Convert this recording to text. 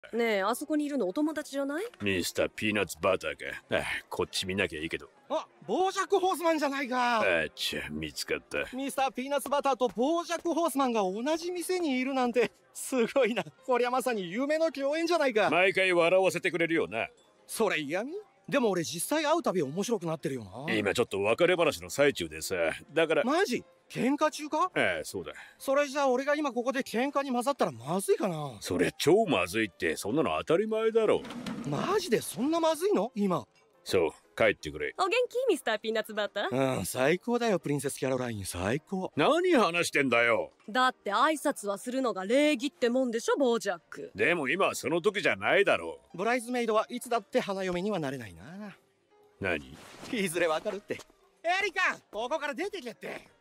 ねえ、あそこにいるのお友達じゃない？ ミスターピーナッツバターか。こっち見なきゃいいけど。 あ、ボージャックホースマンじゃないか。 見つかった。 ミスターピーナッツバターとボージャックホースマンが同じ店にいるなんてすごいな。こりゃまさに夢の共演じゃないか。 毎回笑わせてくれるよな。 それ嫌味？でも俺実際会うたび面白くなってるよな。 今ちょっと別れ話の最中でさ。だから。 マジ？喧嘩中か？ そうだ。 それじゃあ俺が今ここで喧嘩に混ざったらまずいかな。 それ超まずいって、そんなの当たり前だろ。 マジでそんなまずいの今？ そう、帰ってくれ。 お元気ミスターピーナッツバター？ 最高だよプリンセスキャロライン、最高。 何話してんだよ。 だって挨拶はするのが礼儀ってもんでしょ、ボージャック。 でも今はその時じゃないだろう。ブライズメイドはいつだって花嫁にはなれないな。 何？ いずれわかるって。エリカ、ここから出てけって。